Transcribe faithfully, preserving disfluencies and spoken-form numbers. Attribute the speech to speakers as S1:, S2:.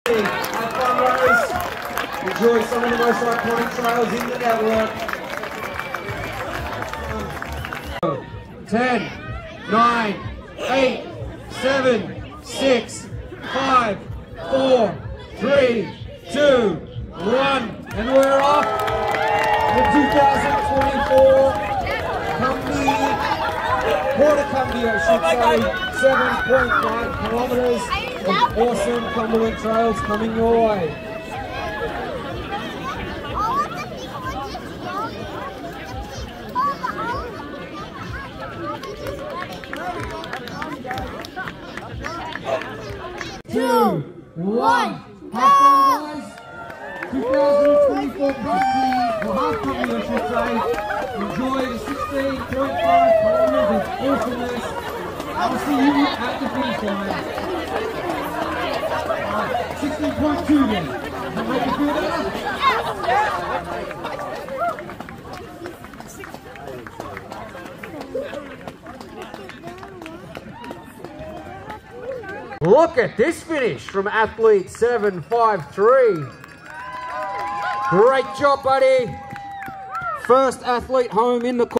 S1: Have fun, runners. Enjoy some of the most iconic trails in the network. ten, nine, eight, seven, six, five, four, three, two, one, and we're off. The two thousand twenty-four Cumby, Quarter Cumby, I should say, seven point five kilometres of awesome Cumberland trails coming your way. Two, one, have fun, guys. two thousand twenty-four Cumby, or half Cumby, I should say. Enjoy the sixteen point five kilometres of awesomeness. I'll see you at the finish line. Right, sixteen point two then. Does that make you feel better? Look at this finish from athlete seven five three. Great job, buddy. First athlete home in the